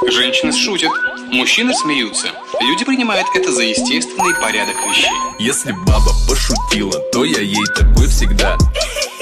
Женщины шутят, мужчины смеются. Люди принимают это за естественный порядок вещей. Если баба пошутила, то я ей такой всегда.